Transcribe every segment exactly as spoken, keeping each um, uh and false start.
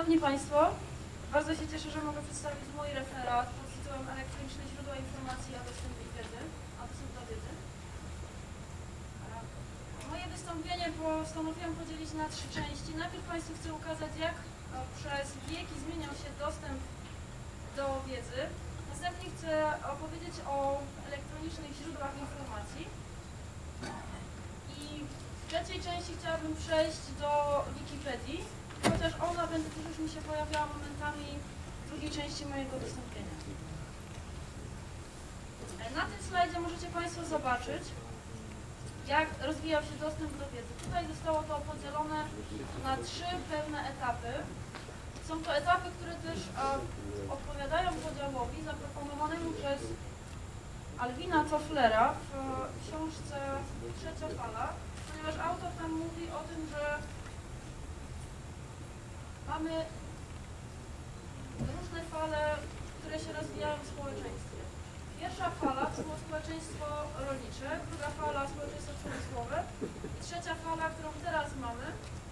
Szanowni Państwo, bardzo się cieszę, że mogę przedstawić mój referat pod tytułem Elektroniczne źródła informacji a dostępnej wiedzy, a dostęp do wiedzy. Moje wystąpienie postanowiłam podzielić na trzy części. Najpierw Państwu chcę ukazać, jak przez wieki zmieniał się dostęp do wiedzy. Następnie chcę opowiedzieć o elektronicznych źródłach informacji. I w trzeciej części chciałabym przejść do Wikipedii, chociaż ona będzie też już mi się pojawiała momentami w drugiej części mojego wystąpienia. Na tym slajdzie możecie Państwo zobaczyć, jak rozwijał się dostęp do wiedzy. Tutaj zostało to podzielone na trzy pewne etapy. Są to etapy, które też e, odpowiadają podziałowi zaproponowanemu przez Alwina Tofflera w książce Trzecia fala, ponieważ autor tam mówi o tym, że mamy różne fale, które się rozwijają w społeczeństwie. Pierwsza fala to było społeczeństwo rolnicze, druga fala społeczeństwo przemysłowe i trzecia fala, którą teraz mamy,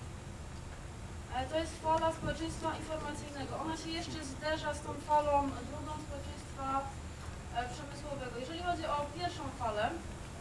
to jest fala społeczeństwa informacyjnego. Ona się jeszcze zderza z tą falą drugą społeczeństwa przemysłowego. Jeżeli chodzi o pierwszą falę,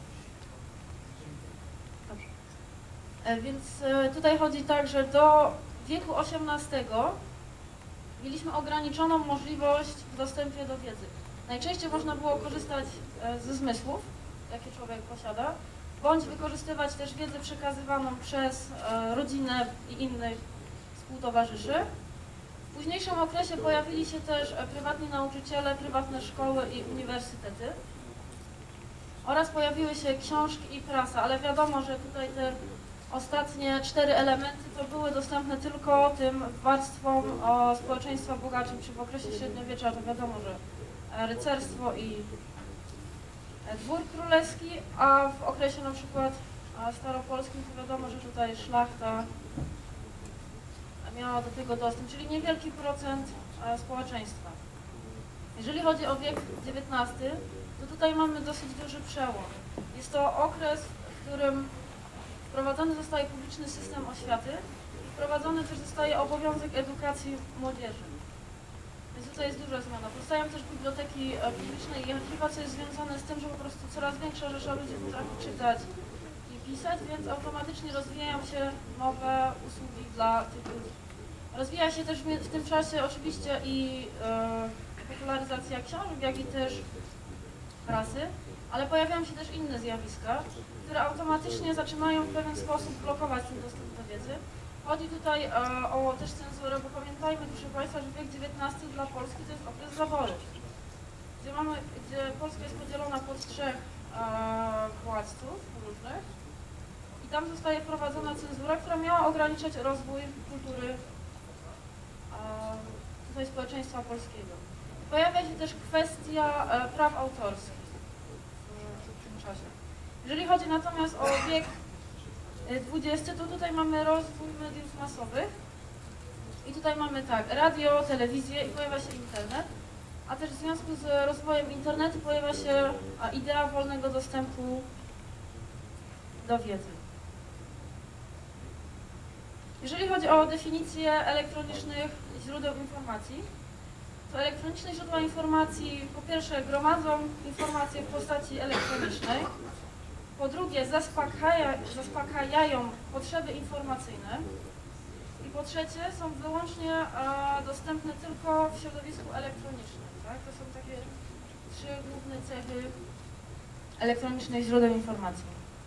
więc tutaj chodzi tak, że do wieku osiemnastego mieliśmy ograniczoną możliwość w dostępie do wiedzy. Najczęściej można było korzystać ze zmysłów, jakie człowiek posiada, bądź wykorzystywać też wiedzę przekazywaną przez rodzinę i innych współtowarzyszy. W późniejszym okresie pojawili się też prywatni nauczyciele, prywatne szkoły i uniwersytety. Oraz pojawiły się książki i prasa, ale wiadomo, że tutaj te ostatnie cztery elementy to były dostępne tylko tym warstwom o społeczeństwa bogaczym, czy w okresie średniowiecza to wiadomo, że rycerstwo i dwór królewski, a w okresie na przykład staropolskim to wiadomo, że tutaj szlachta miała do tego dostęp, czyli niewielki procent społeczeństwa. Jeżeli chodzi o wiek dziewiętnasty, to tutaj mamy dosyć duży przełom. Jest to okres, w którym wprowadzony zostaje publiczny system oświaty i wprowadzony też zostaje obowiązek edukacji młodzieży. Więc tutaj jest duża zmiana. Powstają też biblioteki publiczne i archiwa, co jest związane z tym, że po prostu coraz większa rzesza ludzi potrafi czytać i pisać, więc automatycznie rozwijają się nowe usługi dla tych ludzi. Rozwija się też w tym czasie oczywiście i e, popularyzacja książek, jak i też prasy, ale pojawiają się też inne zjawiska, które automatycznie zaczynają w pewien sposób blokować ten dostęp do wiedzy. Chodzi tutaj e, o też cenzurę, bo pamiętajmy, proszę Państwa, że wiek dziewiętnasty dla Polski to jest okres zaborów, gdzie, mamy, gdzie Polska jest podzielona pod trzech e, władców różnych i tam zostaje wprowadzona cenzura, która miała ograniczać rozwój kultury e, tutaj społeczeństwa polskiego. Pojawia się też kwestia e, praw autorskich w tym czasie. Jeżeli chodzi natomiast o wiek dwudziesty, to tutaj mamy rozwój mediów masowych i tutaj mamy tak, radio, telewizję i pojawia się internet, a też w związku z rozwojem internetu pojawia się idea wolnego dostępu do wiedzy. Jeżeli chodzi o definicję elektronicznych źródeł informacji, to elektroniczne źródła informacji po pierwsze gromadzą informacje w postaci elektronicznej, po drugie zaspokaja, zaspokajają potrzeby informacyjne i po trzecie są wyłącznie e, dostępne tylko w środowisku elektronicznym. Tak? To są takie trzy główne cechy elektronicznych źródeł informacji.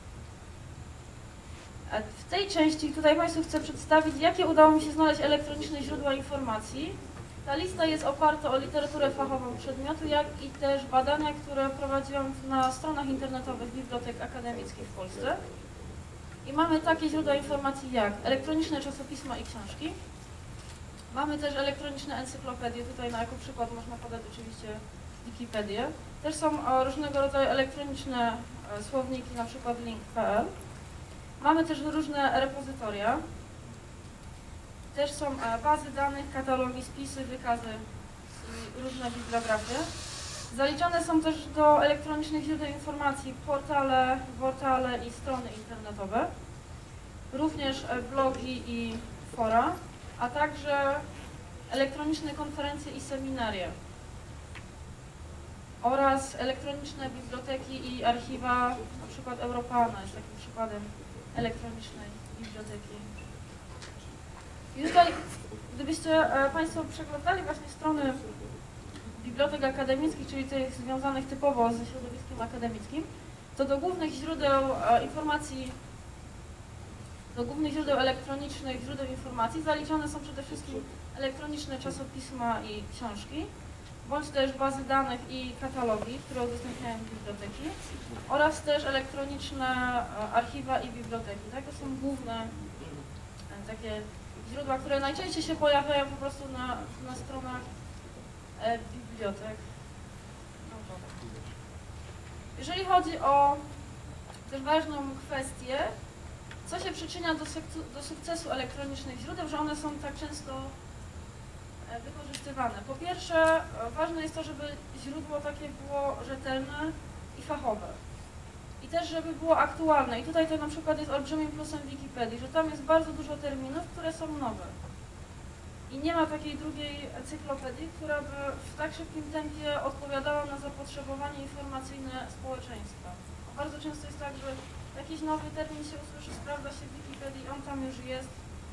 A w tej części tutaj Państwu chcę przedstawić, jakie udało mi się znaleźć elektroniczne źródła informacji. Ta lista jest oparta o literaturę fachową przedmiotu, jak i też badania, które prowadziłam na stronach internetowych bibliotek akademickich w Polsce. I mamy takie źródła informacji jak elektroniczne czasopisma i książki. Mamy też elektroniczne encyklopedie, tutaj na jako przykład można podać oczywiście Wikipedię. Też są różnego rodzaju elektroniczne słowniki, na przykład link kropka p l. Mamy też różne repozytoria. Też są bazy danych, katalogi, spisy, wykazy i różne bibliografie. Zaliczane są też do elektronicznych źródeł informacji portale, portale i strony internetowe, również blogi i fora, a także elektroniczne konferencje i seminaria oraz elektroniczne biblioteki i archiwa, na przykład Europana jest takim przykładem elektronicznej biblioteki. I tutaj, gdybyście Państwo przeglądali właśnie strony bibliotek akademickich, czyli tych związanych typowo ze środowiskiem akademickim, to do głównych źródeł informacji, do głównych źródeł elektronicznych, źródeł informacji zaliczone są przede wszystkim elektroniczne czasopisma i książki, bądź też bazy danych i katalogi, które udostępniają biblioteki, oraz też elektroniczne archiwa i biblioteki. Tak? To są główne takie źródła, które najczęściej się pojawiają po prostu na, na stronach e, bibliotek naukowych. Jeżeli chodzi o też ważną kwestię, co się przyczynia do, do sukcesu elektronicznych źródeł, że one są tak często e, wykorzystywane. Po pierwsze, e, ważne jest to, żeby źródło takie było rzetelne i fachowe. I też, żeby było aktualne. I tutaj to na przykład jest olbrzymim plusem Wikipedii, że tam jest bardzo dużo terminów, które są nowe. I nie ma takiej drugiej encyklopedii, która by w tak szybkim tempie odpowiadała na zapotrzebowanie informacyjne społeczeństwa. Bardzo często jest tak, że jakiś nowy termin się usłyszy, sprawdza się w Wikipedii, on tam już jest,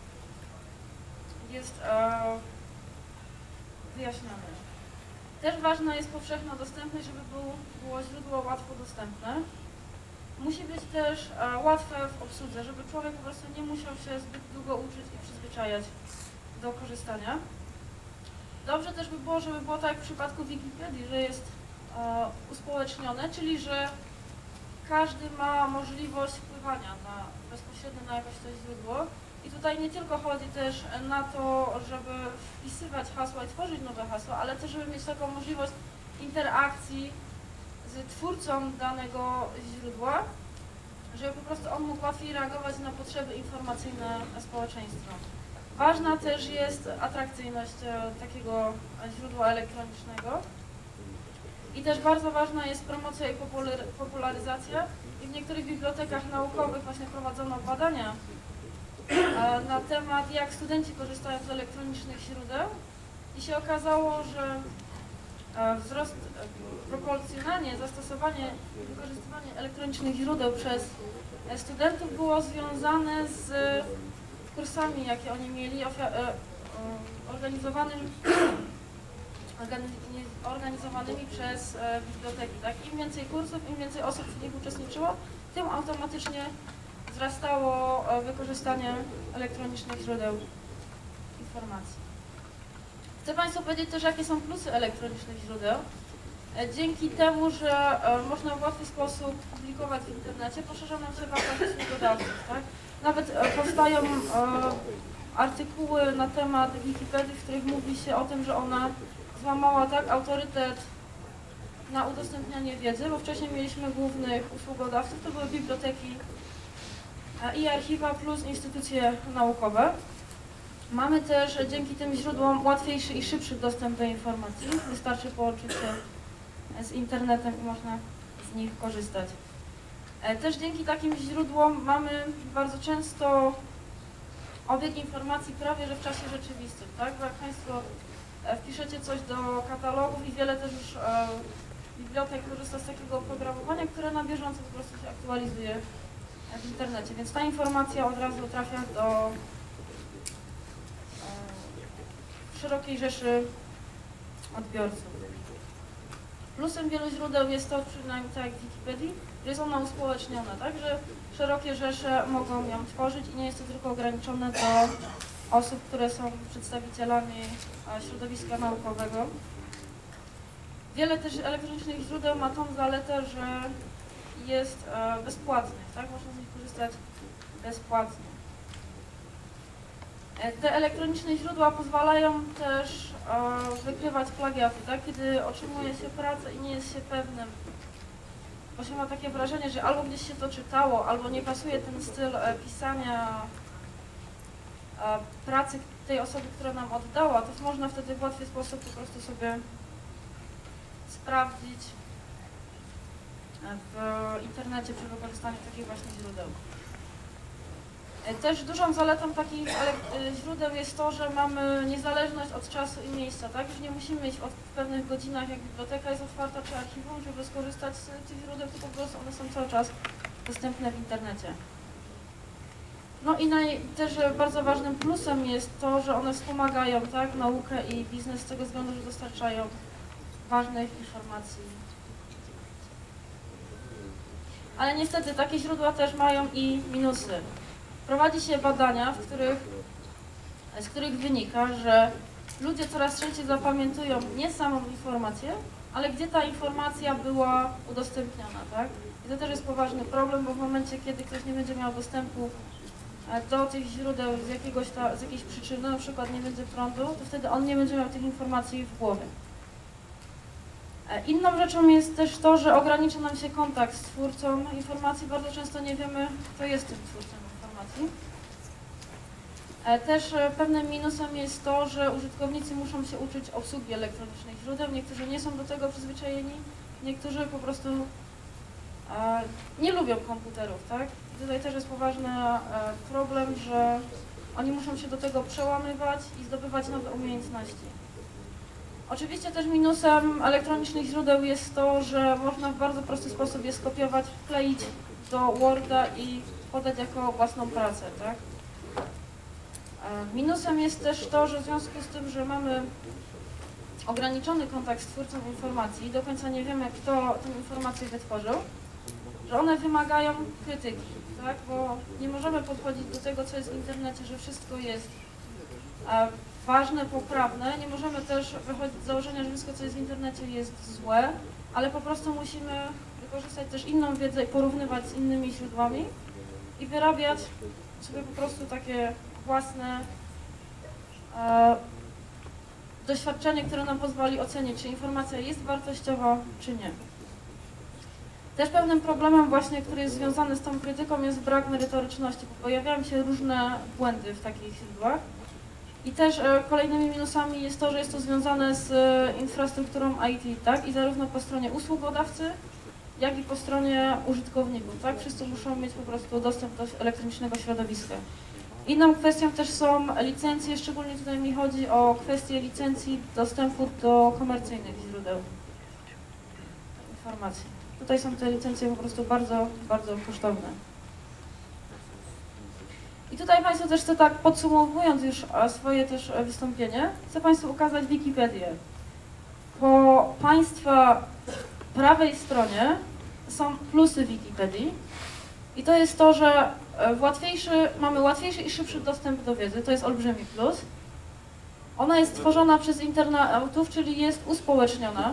jest e, wyjaśniony. Też ważna jest powszechna dostępność, żeby był, było źródło łatwo dostępne. Musi być też e, łatwe w obsłudze, żeby człowiek po prostu nie musiał się zbyt długo uczyć i przyzwyczajać do korzystania. Dobrze też by było, żeby było tak jak w przypadku Wikipedii, że jest e, uspołecznione, czyli że każdy ma możliwość wpływania na, bezpośrednio na jakoś to źródło. I tutaj nie tylko chodzi też na to, żeby wpisywać hasła i tworzyć nowe hasła, ale też żeby mieć taką możliwość interakcji z twórcą danego źródła, żeby po prostu on mógł łatwiej reagować na potrzeby informacyjne społeczeństwa. Ważna też jest atrakcyjność takiego źródła elektronicznego i też bardzo ważna jest promocja i popularyzacja. I w niektórych bibliotekach naukowych właśnie prowadzono badania na temat, jak studenci korzystają z elektronicznych źródeł i się okazało, że wzrost, proporcjonalnie zastosowanie, wykorzystywanie elektronicznych źródeł przez studentów było związane z kursami, jakie oni mieli, organizowanym, organizowanymi przez biblioteki. Tak? Im więcej kursów, im więcej osób w nich uczestniczyło, tym automatycznie wzrastało wykorzystanie elektronicznych źródeł informacji. Chcę Państwu powiedzieć też, jakie są plusy elektronicznych źródeł. Dzięki temu, że można w łatwy sposób publikować w internecie, poszerza nam się wartość usługodawców. Tak? Nawet powstają artykuły na temat Wikipedii, w których mówi się o tym, że ona złamała tak autorytet na udostępnianie wiedzy, bo wcześniej mieliśmy głównych usługodawców, to były biblioteki i archiwa plus instytucje naukowe. Mamy też dzięki tym źródłom łatwiejszy i szybszy dostęp do informacji. Wystarczy połączyć się z internetem i można z nich korzystać. Też dzięki takim źródłom mamy bardzo często obieg informacji prawie że w czasie rzeczywistym. Tak? Bo jak Państwo wpiszecie coś do katalogów i wiele też już e, bibliotek korzysta z takiego oprogramowania, które na bieżąco po prostu się aktualizuje w internecie. Więc ta informacja od razu trafia do szerokiej rzeszy odbiorców. Plusem wielu źródeł jest to, przynajmniej tak jak w Wikipedii, że jest ona uspołeczniona, tak, że szerokie rzesze mogą ją tworzyć i nie jest to tylko ograniczone do osób, które są przedstawicielami środowiska naukowego. Wiele też elektronicznych źródeł ma tą zaletę, że jest bezpłatnych, tak, można z nich korzystać bezpłatnie. Te elektroniczne źródła pozwalają też e, wykrywać plagiaty, tak? Kiedy otrzymuje się pracę i nie jest się pewnym, bo się ma takie wrażenie, że albo gdzieś się to czytało, albo nie pasuje ten styl e, pisania e, pracy tej osoby, która nam oddała, to można wtedy w łatwy sposób po prostu sobie sprawdzić w internecie przy wykorzystaniu takich właśnie źródeł. Też dużą zaletą takich źródeł jest to, że mamy niezależność od czasu i miejsca, tak? Już nie musimy iść od, w pewnych godzinach, jak biblioteka jest otwarta, czy archiwum, żeby skorzystać z tych źródeł, tylko po prostu one są cały czas dostępne w internecie. No i naj, też bardzo ważnym plusem jest to, że one wspomagają, tak, naukę i biznes z tego względu, że dostarczają ważnych informacji. Ale niestety takie źródła też mają i minusy. Prowadzi się badania, w których, z których wynika, że ludzie coraz częściej zapamiętują nie samą informację, ale gdzie ta informacja była udostępniona, tak? I to też jest poważny problem, bo w momencie, kiedy ktoś nie będzie miał dostępu do tych źródeł z, jakiegoś ta, z jakiejś przyczyny, na przykład nie będzie prądu, to wtedy on nie będzie miał tych informacji w głowie. Inną rzeczą jest też to, że ogranicza nam się kontakt z twórcą informacji. Bardzo często nie wiemy, kto jest tym twórcą informacji. Też pewnym minusem jest to, że użytkownicy muszą się uczyć obsługi elektronicznych źródeł. Niektórzy nie są do tego przyzwyczajeni, niektórzy po prostu nie lubią komputerów, tak? I tutaj też jest poważny problem, że oni muszą się do tego przełamywać i zdobywać nowe umiejętności. Oczywiście też minusem elektronicznych źródeł jest to, że można w bardzo prosty sposób je skopiować, wkleić do Worda i podać jako własną pracę, tak? Minusem jest też to, że w związku z tym, że mamy ograniczony kontakt z twórcą informacji i do końca nie wiemy, kto tę informację wytworzył, że one wymagają krytyki, tak? Bo nie możemy podchodzić do tego, co jest w internecie, że wszystko jest ważne, poprawne. Nie możemy też wychodzić z założenia, że wszystko, co jest w internecie, jest złe, ale po prostu musimy wykorzystać też inną wiedzę i porównywać z innymi źródłami i wyrabiać sobie po prostu takie własne e, doświadczenie, które nam pozwoli ocenić, czy informacja jest wartościowa, czy nie. Też pewnym problemem właśnie, który jest związany z tą krytyką, jest brak merytoryczności, bo pojawiają się różne błędy w takich źródłach. I też e, kolejnymi minusami jest to, że jest to związane z e, infrastrukturą I T, tak? I zarówno po stronie usługodawcy, jak i po stronie użytkowników, tak? Wszyscy muszą mieć po prostu dostęp do elektronicznego środowiska. Inną kwestią też są licencje, szczególnie tutaj mi chodzi o kwestię licencji dostępu do komercyjnych źródeł informacji. Tutaj są te licencje po prostu bardzo, bardzo kosztowne. I tutaj Państwu też chcę tak podsumowując już swoje też wystąpienie, chcę Państwu ukazać Wikipedię. Po Państwa prawej stronie są plusy Wikipedii i to jest to, że w łatwiejszy, mamy łatwiejszy i szybszy dostęp do wiedzy, to jest olbrzymi plus. Ona jest tworzona przez internautów, czyli jest uspołeczniona.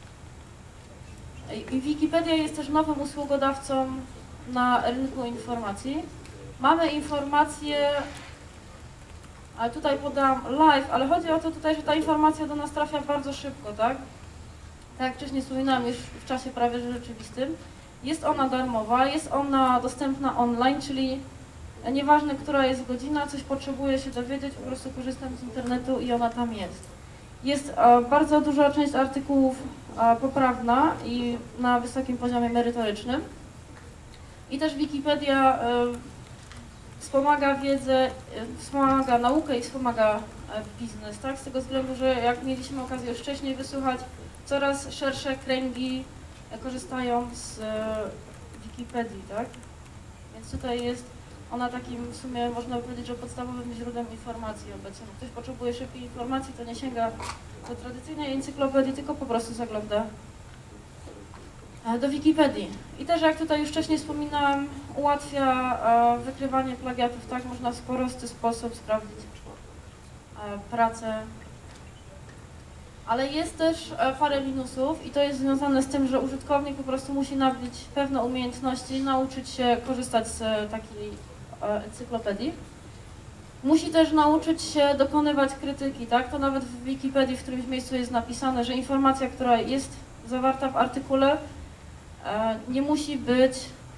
I Wikipedia jest też nowym usługodawcą na rynku informacji. Mamy informacje, ale tutaj podam live, ale chodzi o to tutaj, że ta informacja do nas trafia bardzo szybko, tak? Tak jak wcześniej wspominałam, już w czasie prawie że rzeczywistym. Jest ona darmowa, jest ona dostępna online, czyli nieważne, która jest godzina, coś potrzebuje się dowiedzieć, po prostu korzystam z internetu i ona tam jest. Jest e, bardzo duża część artykułów e, poprawna i na wysokim poziomie merytorycznym. I też Wikipedia e, wspomaga wiedzę, wspomaga naukę i wspomaga biznes, tak? Z tego względu, że jak mieliśmy okazję już wcześniej wysłuchać, coraz szersze kręgi korzystają z Wikipedii, tak? Więc tutaj jest ona takim w sumie, można powiedzieć, że podstawowym źródłem informacji obecnie. Ktoś potrzebuje szybkiej informacji, to nie sięga do tradycyjnej encyklopedii, tylko po prostu zagląda do Wikipedii. I też, jak tutaj już wcześniej wspominałam, ułatwia e, wykrywanie plagiatów, tak? Można w prosty sposób sprawdzić e, pracę. Ale jest też e, parę minusów i to jest związane z tym, że użytkownik po prostu musi nabyć pewne umiejętności, nauczyć się korzystać z e, takiej e, encyklopedii. Musi też nauczyć się dokonywać krytyki, tak? To nawet w Wikipedii w którymś miejscu jest napisane, że informacja, która jest zawarta w artykule, nie musi być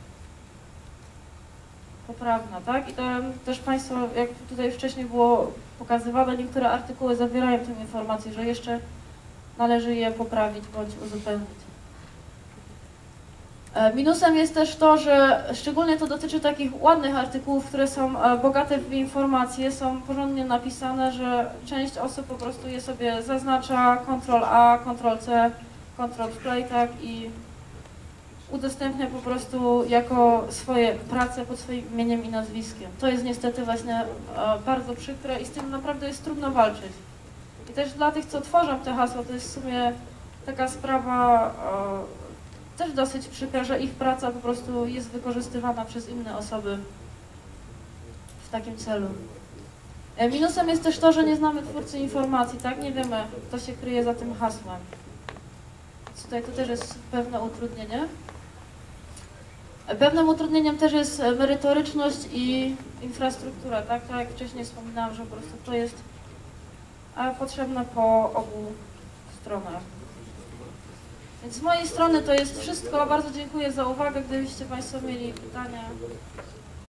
poprawna, tak? I to też Państwo, jak tutaj wcześniej było pokazywane, niektóre artykuły zawierają tę informację, że jeszcze należy je poprawić bądź uzupełnić. Minusem jest też to, że szczególnie to dotyczy takich ładnych artykułów, które są bogate w informacje, są porządnie napisane, że część osób po prostu je sobie zaznacza kontrol A, kontrol C, kontrol play, tak, i udostępnia po prostu jako swoje prace pod swoim imieniem i nazwiskiem. To jest niestety właśnie bardzo przykre i z tym naprawdę jest trudno walczyć. I też dla tych, co tworzą te hasła, to jest w sumie taka sprawa też dosyć przykra, że ich praca po prostu jest wykorzystywana przez inne osoby w takim celu. Minusem jest też to, że nie znamy twórcy informacji, tak? Nie wiemy, kto się kryje za tym hasłem. Więc tutaj to też jest pewne utrudnienie. Pewnym utrudnieniem też jest merytoryczność i infrastruktura, tak? Tak jak wcześniej wspominałam, że po prostu to jest potrzebne po obu stronach. Więc z mojej strony to jest wszystko. Bardzo dziękuję za uwagę. Gdybyście Państwo mieli pytania.